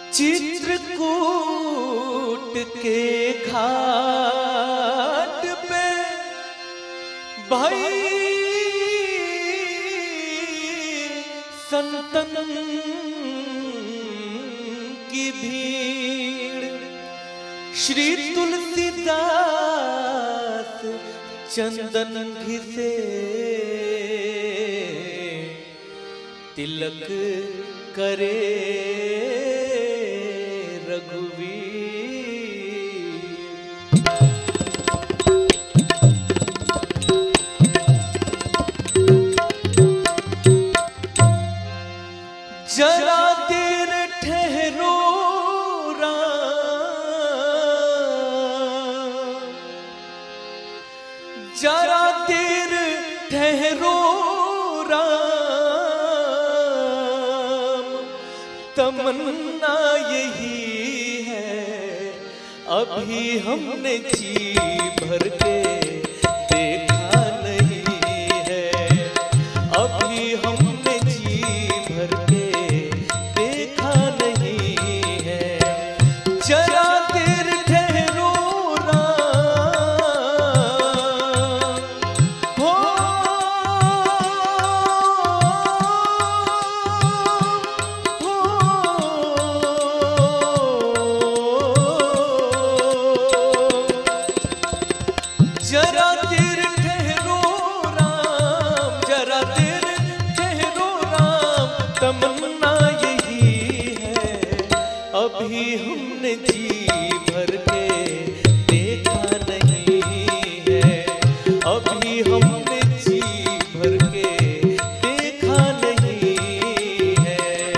चित्रकूट के घाट पे भाई संतन की भीड़, श्री तुलसीदास चंदन घिसे तिलक करे रघुवीर। जरा देर ठहरो राम, जरा देर ठहरो राम, तमन्ना यही है अभी हमने जी भर के देखा नहीं है, अभी हमने जी भर के देखा नहीं है। जरा देर ठहरो राम, हो जरा देर ठहरो राम, जरा देर ठहरो राम, तमन्ना यही है अभी हमने जी भर के देखा नहीं है, अभी हमने जी भर के देखा नहीं है।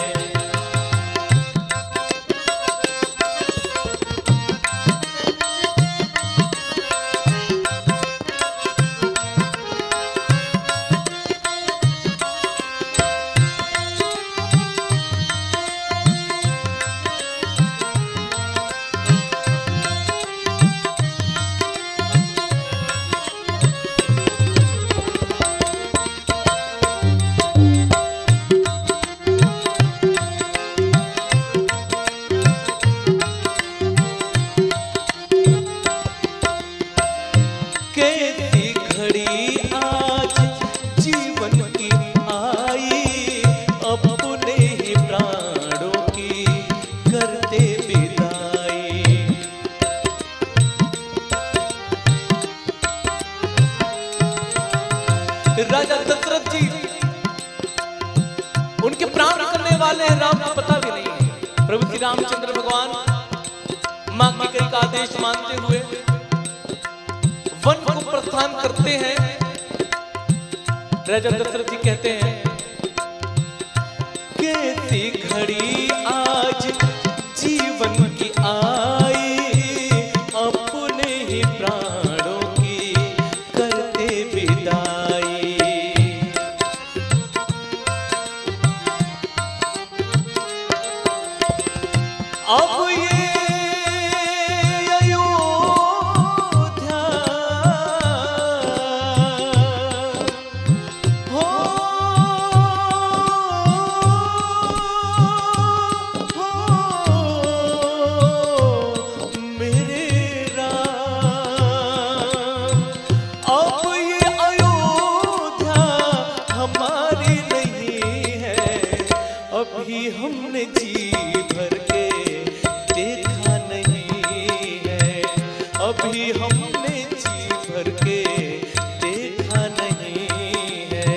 कैसी घड़ी आज जीवन की आई, अपने ही प्राणों की करते विदाई। राजा दशरथ जी उनके प्राण करने वाले हैं, राम को पता भी नहीं है। प्रभु श्री रामचंद्र भगवान मां की का आदेश मानते हुए वन को प्रस्थान करते हैं। राजा दशरथ जी कहते हैं कैसी घड़ी आज जीवन की आई, अपने ही प्राणों की करते विदाई। अब ये अभी हमने जी भर के देखा नहीं है, अभी हमने जी भर के देखा नहीं है।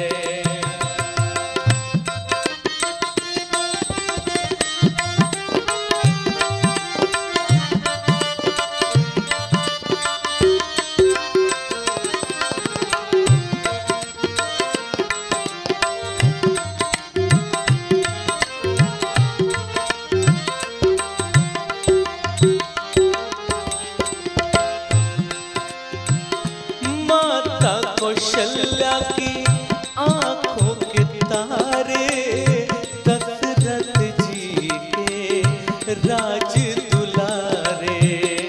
कौशल्या की आंखों के तारे, दशरथ जी के राज दुलारे।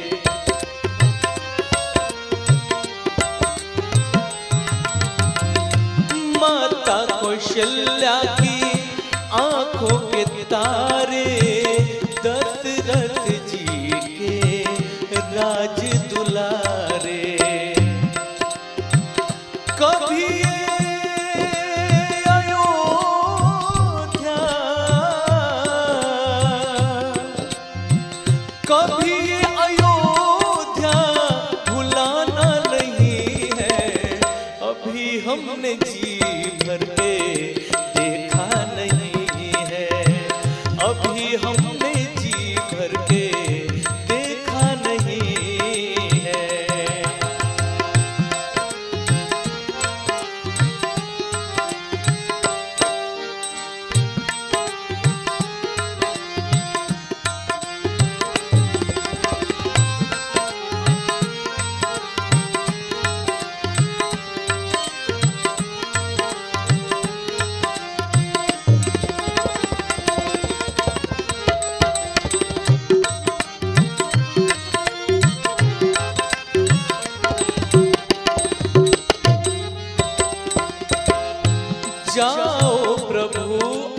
माता कौशल्या की आंखों के तारे, दशरथ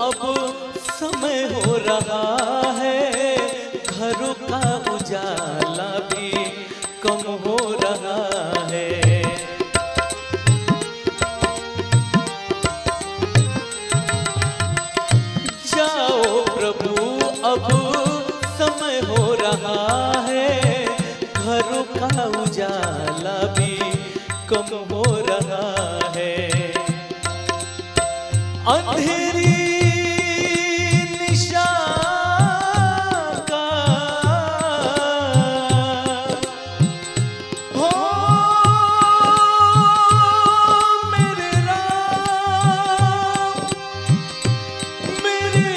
अब समय हो रहा है, घरों का उजाला भी कम हो रहा है। जाओ प्रभु अब समय हो रहा है, घरों का उजाला भी कम हो रहा है। अंधेरी निशा का हो मेरे राम, मेरे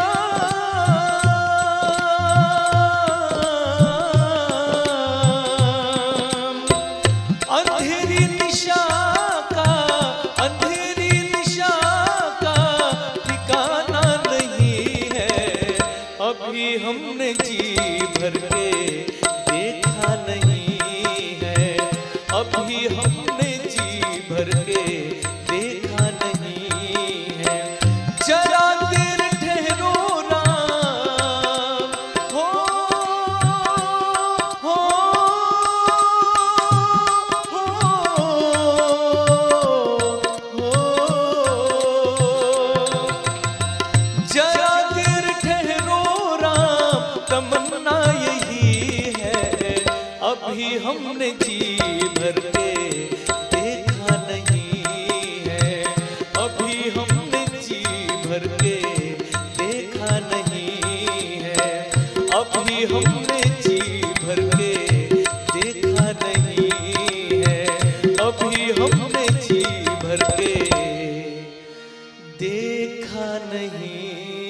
राम। अंधेरी निशा का, अंधेरी निशा का ठिकाना नहीं है। अभी हमने जी भर के देखा नहीं है, अभी हमने जी भर के देखा नहीं है। जरा देर ठहरो राम, हो हो जरा देर ठहरो राम, तमन्ना यही है। अभी हमने जी भर के देखा नहीं है, अभी हमने जी भर के देखा नहीं है, अभी हमने जी भर के देखा नहीं है, अभी हमने जी भर के देखा नहीं।